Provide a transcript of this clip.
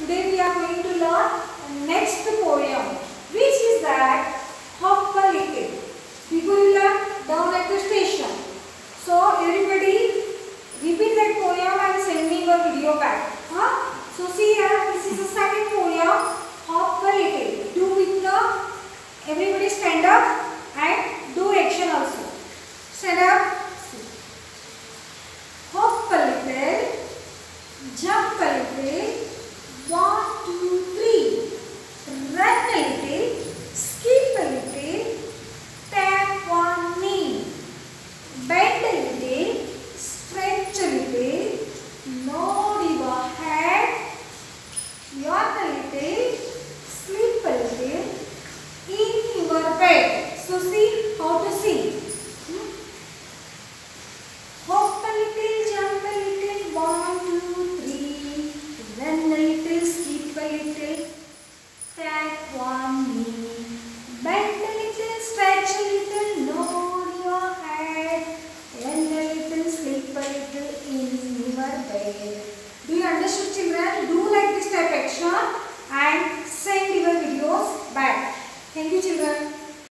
Today we are going to learn next poem, which is that hop a little. Before you learn down at the station. So everybody repeat that poem and send me your video back. Huh? So see here, this is the second poem, hop a little. Do with the everybody stand up and do action also. Stand up. Hop a little, jump a little, 1, 2, 3. Run a little, skip a little, tap one knee. Bend a little, stretch a little, nod your head, yawn a little, sleep a little in your bed. So see how to sing. Hop a little, jump a little, 1, 2, 3. Run a little, skip a little, tap one knee. Bend a little, stretch a little, nod your head. Run a little, sleep a little in your bed. Do you understood, children? Do like this type action and